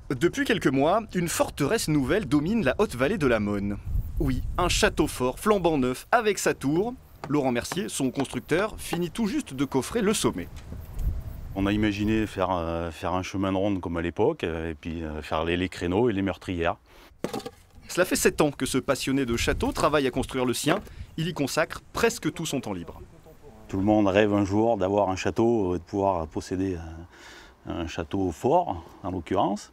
Depuis quelques mois, une forteresse nouvelle domine la haute vallée de la Mône. Oui, un château fort flambant neuf avec sa tour. Laurent Mercier, son constructeur, finit tout juste de coffrer le sommet. On a imaginé faire un chemin de ronde comme à l'époque, et puis faire les créneaux et les meurtrières. Cela fait 7 ans que ce passionné de château travaille à construire le sien. Il y consacre presque tout son temps libre. Tout le monde rêve un jour d'avoir un château, de pouvoir posséder un château fort, en l'occurrence.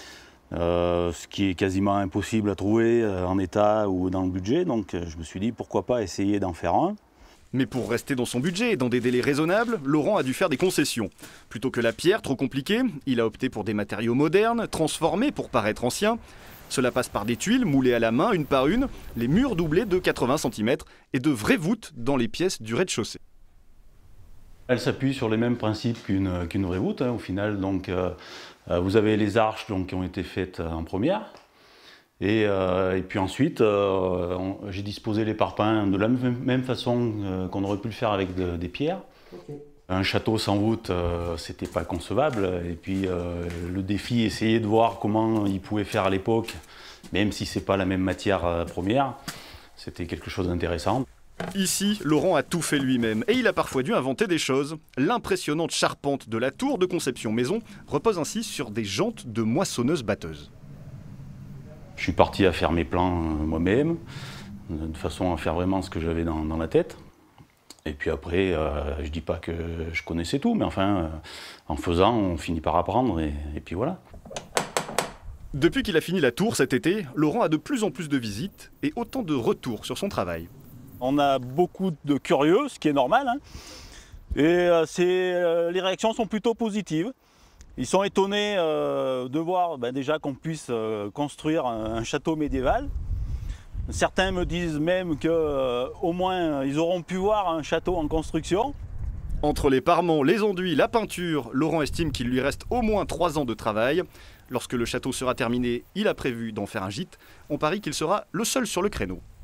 Ce qui est quasiment impossible à trouver en état ou dans le budget. Donc je me suis dit pourquoi pas essayer d'en faire un. Mais pour rester dans son budget et dans des délais raisonnables, Laurent a dû faire des concessions. Plutôt que la pierre, trop compliquée, il a opté pour des matériaux modernes, transformés pour paraître anciens. Cela passe par des tuiles moulées à la main, une par une, les murs doublés de 80 cm et de vraies voûtes dans les pièces du rez-de-chaussée. Elle s'appuie sur les mêmes principes qu'une vraie voûte, au final. Donc, vous avez les arches qui ont été faites en première. Et puis ensuite, j'ai disposé les parpaings de la même façon qu'on aurait pu le faire avec des pierres. Okay. Un château sans voûte, c'était pas concevable. Et puis le défi, essayer de voir comment il pouvait faire à l'époque, même si c'est pas la même matière première, c'était quelque chose d'intéressant. Ici, Laurent a tout fait lui-même et il a parfois dû inventer des choses. L'impressionnante charpente de la tour de conception maison repose ainsi sur des jantes de moissonneuse-batteuse. Je suis parti à faire mes plans moi-même, de façon à faire vraiment ce que j'avais dans la tête. Et puis après, je dis pas que je connaissais tout, mais enfin, en faisant, on finit par apprendre et puis voilà. Depuis qu'il a fini la tour cet été, Laurent a de plus en plus de visites et autant de retours sur son travail. On a beaucoup de curieux, ce qui est normal, hein. Et les réactions sont plutôt positives. Ils sont étonnés de voir déjà qu'on puisse construire un château médiéval. Certains me disent même qu'au moins ils auront pu voir un château en construction. Entre les parements, les enduits, la peinture, Laurent estime qu'il lui reste au moins 3 ans de travail. Lorsque le château sera terminé, il a prévu d'en faire un gîte. On parie qu'il sera le seul sur le créneau.